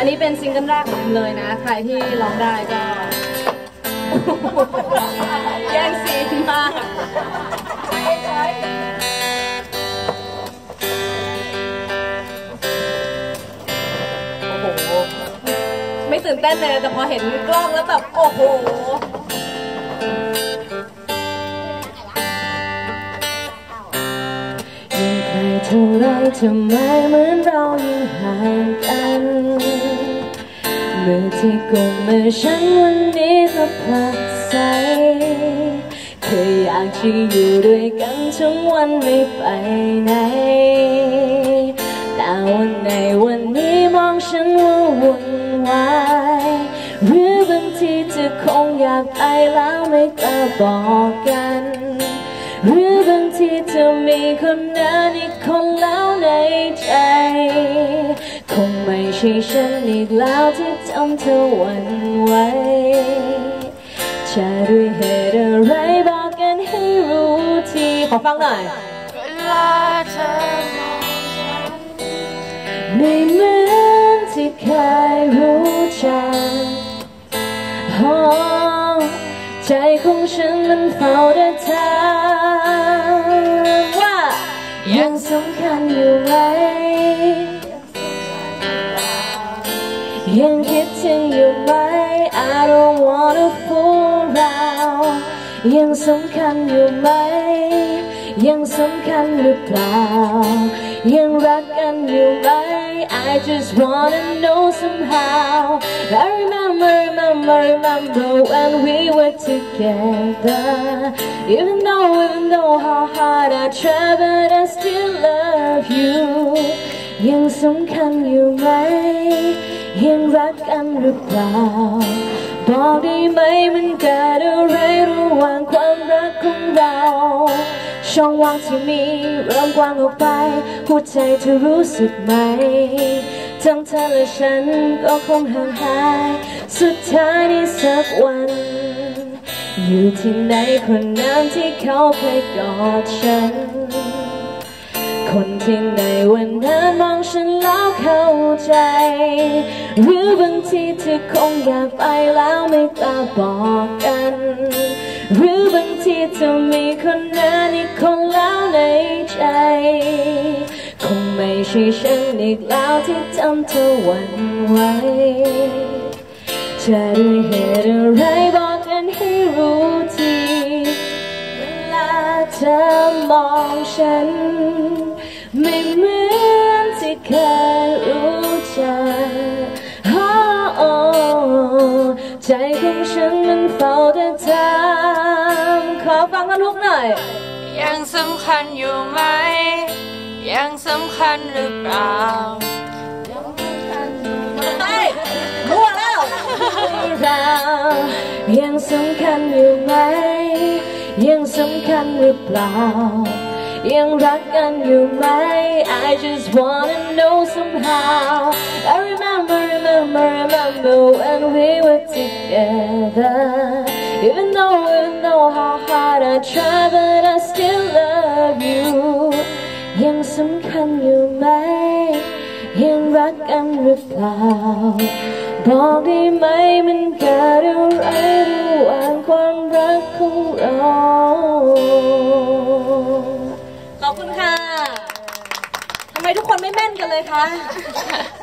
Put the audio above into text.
นนี้เป็นซิงเกิลแรกของเลยนะใครที่ร้องได้ก็แย่งซีนมากโอ้โหไม่ตื่นเต้นเลยแต่พอเห็นกล้องแล้วแบบโอ้โหเท่าไรทำไมเหมือนเรายังห่างกันเมื่อที่กุมมือฉันวันนี้ก็ผลักใสเคยอยากจะอยู่ด้วยกันทั้งวันไม่ไปไหนแต่วันในวันนี้มองฉันว่าวุ่นวายหรือบางทีเธอคงอยากไปแล้วไม่กล้าบอกกันหรือบางทีเธอมีคนนั้นอีกคนแล้วในใจคงไม่ใช่ฉันอีกแล้วที่ทำเธอหวั่นไหวจะด้วยเหตุอะไรบอกกันให้รู้ทีขอฟังหน่อยเวลาเธอมองฉันไม่เหมือนที่เคยรู้จักใจของฉันมันเฝ้าแต่เธอว่ายังสำคัญอยู่ไหมยังคิดถึงอยู่ไหม I don't wanna fool around ยังสำคัญอยู่ไหมยังสำคัญหรือเปล่ายังรักกันอยู่ไหม I just wanna know somehow I remember when we were together even though how hard I try but I still love you ยังสำคัญอยู่ไหมยังรักกันหรือเปล่าบอกได้ไหมมันเกิดอะไรระหว่างความรักของเราช่องว่างที่มีเริ่มกว้างออกไปหัวใจเธอรู้สึกไหมทั้งเธอและฉันก็คงห่างหายสุดท้ายในสักวันอยู่ที่ไหนคนนั้นที่เขาเคยกอดฉันคนที่ในวันนั้นมองฉันแล้วเข้าใจหรือบางทีเธอคงอยากไปแล้วไม่กล้าบอกกันหรือบางทีเธอมีคนนั้นอีกคนแล้วในใจคงไม่ใช่ฉันอีกแล้วที่ทำเธอหวั่นไหวจะด้วยเหตุอะไรบอกกันให้รู้ทีเวลาเธอมองฉันไม่เหมือนที่เคยรู้จักใจของฉันมันเฝ้าแต่เธอขอฟังกันลูกหน่อยยังสำคัญอยู่ไหมยังสำคัญหรือเปล่ายังสำคัญอยู่ไหมมั่วแล้วยังสำคัญอยู่ไหมยังสำคัญหรือเปล่ายังรักกันอยู่ไหม I just wanna know somehow I remember when we were together even though how hard I try but I still love you ยังสำคัญอยู่ไหมยังรักกันหรือเปล่าบอกได้ไหมมันเกิดอะไรระหว่างความรักของเราขอบคุณค่ะทำไมทุกคนไม่แม่นกันเลยคะ